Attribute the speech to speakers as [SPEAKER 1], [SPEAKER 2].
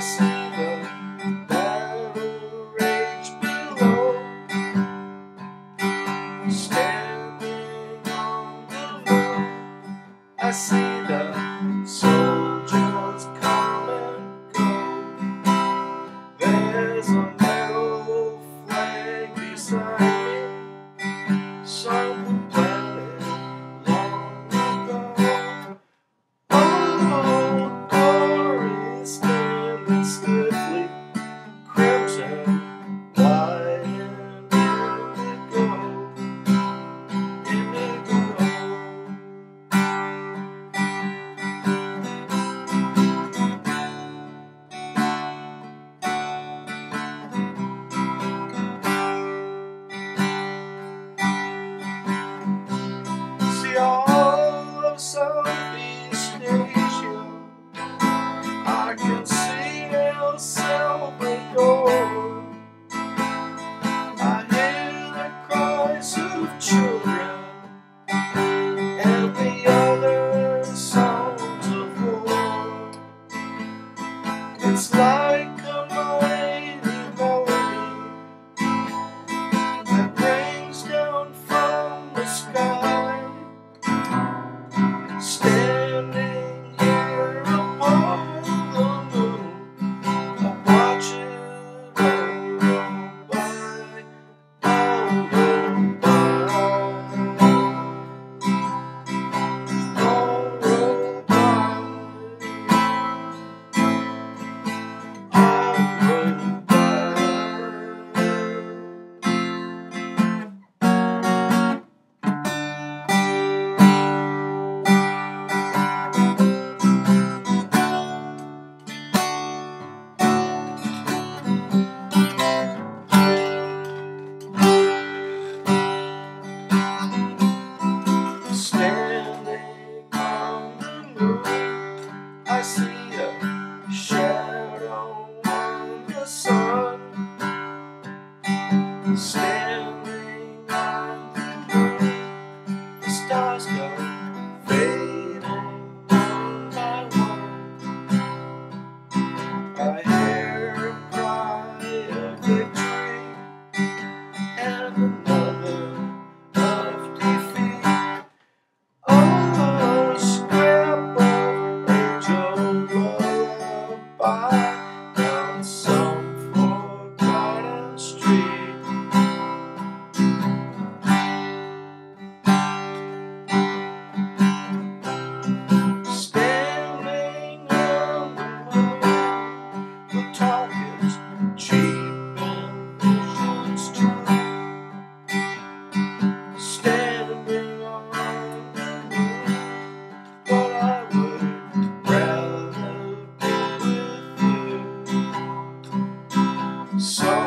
[SPEAKER 1] see the battle rage below, standing on the moon. I see the soldiers come and go. There's a metal flag beside me, some planted long ago. Oh, glory standing stiffly, crimson, white, and indigo. See all of Southeast Asia, I can see El Salvador. I hear the cries of children and the other songs of war. It's like a mighty melody that rains down from the sky. Standing here above the moon, I watch it all roll by, all roll by, all roll by, all roll by. Standing on the moon, I see a shadow on the sun. Standing on the moon, the stars go fading one by one. I hear a cry of victory and another of defeat. Oh, scrap of angel lullaby down some forgotten street. Standing on the moon, the talk is cheap and vision's true. Standing on the moon, but I would rather be with you. So